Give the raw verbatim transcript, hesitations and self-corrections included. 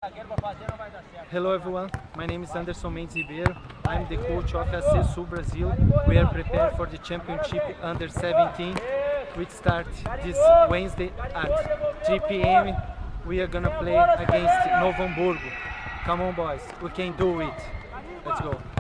Hello everyone, my name is Anderson Mendes Ribeiro. I'm the coach of A C Sul Brazil. We are prepared for the championship under seventeen, which starts this Wednesday at three p m We are gonna play against Novo Hamburgo. Come on boys, we can do it. Let's go.